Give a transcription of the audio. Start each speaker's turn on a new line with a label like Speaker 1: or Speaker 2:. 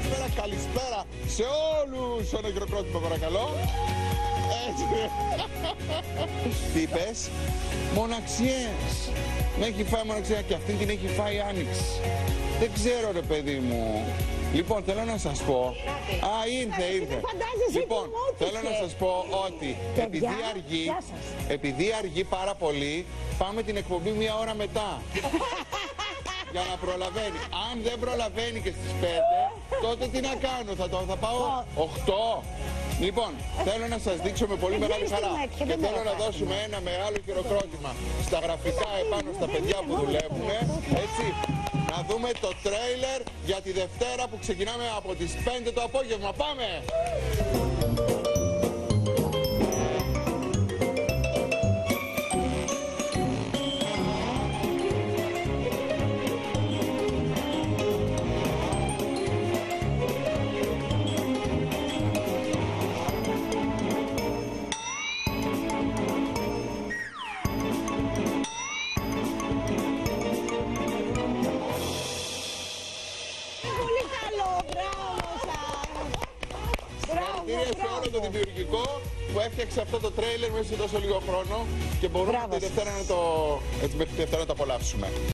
Speaker 1: σήμερα. Καλησπέρα σε όλους. Ένα χειροκρότημα παρακαλώ. Έτσι. Τι είπες? Μοναξιές. Με έχει φάει μοναξιά και αυτή την έχει φάει άνοιξη. Δεν ξέρω ρε παιδί μου. Λοιπόν, θέλω να σας πω... Α, ήρθε. Λοιπόν, θέλω να σας πω ότι επειδή αργεί πάρα πολύ, πάμε την εκπομπή 1 ώρα μετά. Για να προλαβαίνει. Αν δεν προλαβαίνει και στις 5, τότε τι να κάνω, θα πάω 8. Λοιπόν, θέλω να σας δείξω με πολύ μεγάλη χαρά και θέλω να δώσουμε ένα μεγάλο χειροκρότημα στα γραφικά επάνω στα παιδιά που δουλεύουν, έτσι. Να δούμε το τρέιλερ για τη Δευτέρα που ξεκινάμε από τις 5 το απόγευμα. Πάμε! Σε όλο το δημιουργικό που έφτιαξε αυτό το τρέιλερ μέσα σε τόσο λίγο χρόνο και μπορούμε τη Δευτέρα να το απολαύσουμε.